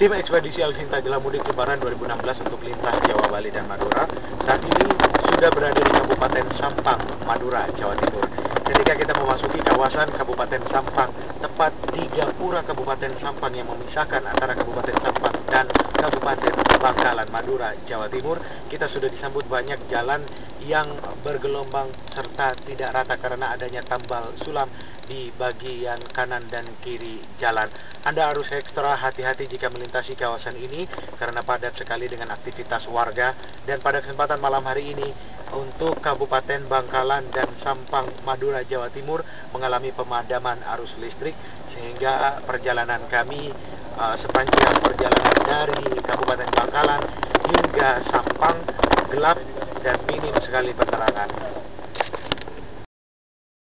Tim Ekspedisi Alsinta Jelang Mudik Lebaran 2016 untuk lintas Jawa, Bali, dan Madura saat ini sudah berada di Kabupaten Sampang, Madura, Jawa Timur. Ketika kita memasuki kawasan Kabupaten Sampang, tepat di Gapura Kabupaten Sampang yang memisahkan antara Kabupaten Sampang dan Kabupaten Bangkalan, Madura, Jawa Timur, kita sudah disambut banyak jalan yang bergelombang serta tidak rata karena adanya tambal sulam di bagian kanan dan kiri jalan. Anda harus ekstra hati-hati jika melintasi kawasan ini karena padat sekali dengan aktivitas warga. Dan pada kesempatan malam hari ini untuk Kabupaten Bangkalan dan Sampang, Madura, Jawa Timur mengalami pemadaman arus listrik sehingga perjalanan kami sepanjang perjalanan dari Kabupaten Bangkalan hingga Sampang gelap dan minim sekali penerangan.